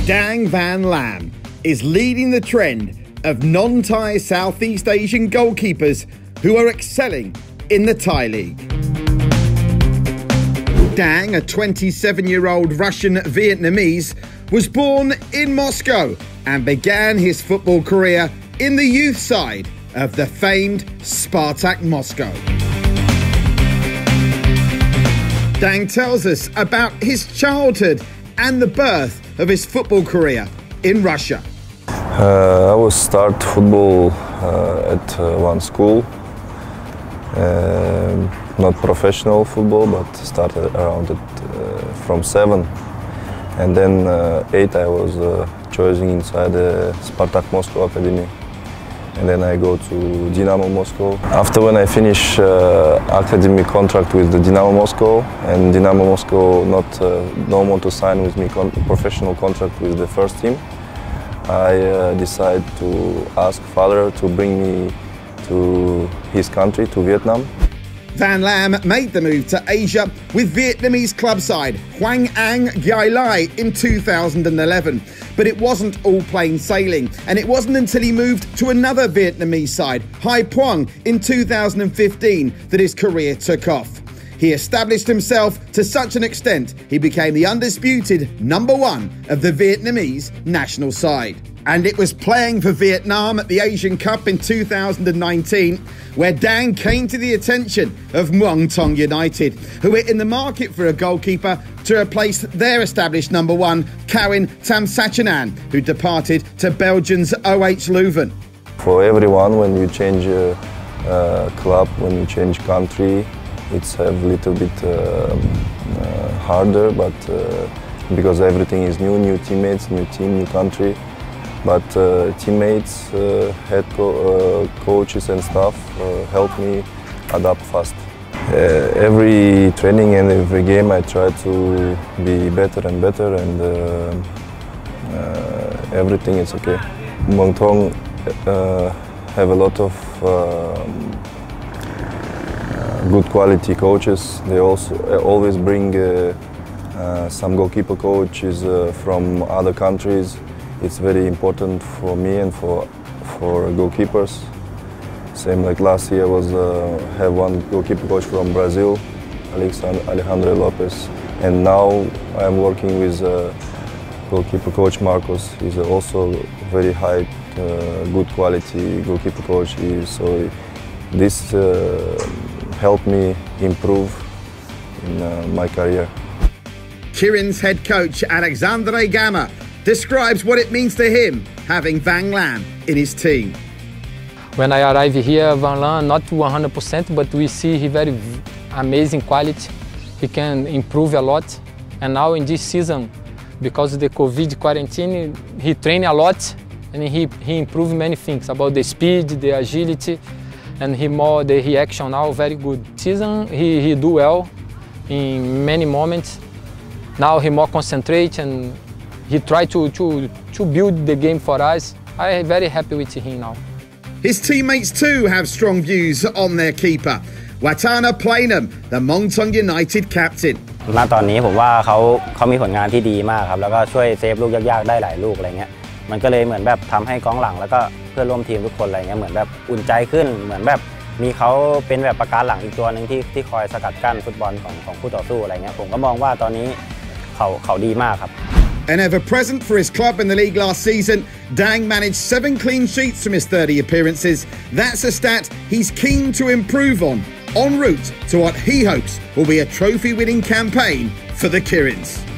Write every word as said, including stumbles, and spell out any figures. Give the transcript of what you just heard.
Đặng Văn Lâm is leading the trend of non-Thai Southeast Asian goalkeepers who are excelling in the Thai league. Đặng, a twenty-seven-year-old Russian-Vietnamese, was born in Moscow and began his football career in the youth side of the famed Spartak Moscow. Đặng tells us about his childhood and the birth of his football career in Russia. Uh, I was start football uh, at uh, one school, uh, not professional football, but started around it uh, from seven, and then uh, eight I was uh, chosen inside the Spartak Moscow Academy, and then I go to Dynamo Moscow. After when I finish uh, academy contract with the Dynamo Moscow, and Dynamo Moscow not uh, don't want to sign with me con professional contract with the first team, I uh, decide to ask father to bring me to his country, to Vietnam. Văn Lâm made the move to Asia with Vietnamese club side Hoàng Anh Gia Lai in two thousand eleven. But it wasn't all plain sailing, and it wasn't until he moved to another Vietnamese side, Hai Phong, in two thousand fifteen that his career took off. He established himself to such an extent he became the undisputed number one of the Vietnamese national side. And it was playing for Vietnam at the Asian Cup in two thousand nineteen where Đặng came to the attention of Muang Thong United, who were in the market for a goalkeeper to replace their established number one, Karin Thamsachanan, who departed to Belgium's O H Leuven. For everyone, when you change a, a club, when you change country, it's a little bit uh, uh, harder, but uh, because everything is new, new teammates, new team, new country. But uh, teammates, uh, head co uh, coaches and staff uh, help me adapt fast. Uh, every training and every game I try to be better and better, and uh, uh, everything is okay. Muang Thong uh, have a lot of um, uh, good quality coaches. They also uh, always bring uh, uh, some goalkeeper coaches uh, from other countries. It's very important for me and for for goalkeepers. Same like last year, was uh, have one goalkeeper coach from Brazil, Alexandre Lopez, and now I'm working with uh, goalkeeper coach Marcos. He's also very high, uh, good quality goalkeeper coach. He, so this uh, helped me improve in uh, my career. Kirin's head coach Alexandre Gama describes what it means to him having Văn Lâm in his team. When I arrive here, Văn Lâm not one hundred percent, but we see he very amazing quality. He can improve a lot. And now in this season, because of the COVID quarantine, he trained a lot and he, he improved many things about the speed, the agility, and he more the reaction now very good. Season he, he do well in many moments. Now he more concentrate and he tried to, to, to build the game for us. I'm very happy with him now. His teammates too have strong views on their keeper. Watana Plainham, the Muang Thong United captain. ณตอนนี้ผมว่าเขาเขามีผลงานที่ดีมากครับแล้วก็ช่วยเซฟลูกยากๆได้หลายลูกอะไรเงี้ยมันก็เลยเหมือนแบบทำให้กองหลังแล้วก็เพื่อนร่วมทีมทุกคนอะไรเงี้ยเหมือนแบบอุ่นใจขึ้นเหมือนแบบมีเขาเป็นแบบประการหลังอีกตัวนึงที่ที่คอยสกัดกั้นฟุตบอลของของคู่ต่อสู้อะไรเงี้ยผมก็มองว่าตอนนี้เขาเขาดีมากครับ An ever-present for his club in the league last season, Đặng managed seven clean sheets from his thirty appearances. That's a stat he's keen to improve on, en route to what he hopes will be a trophy-winning campaign for the Kirins.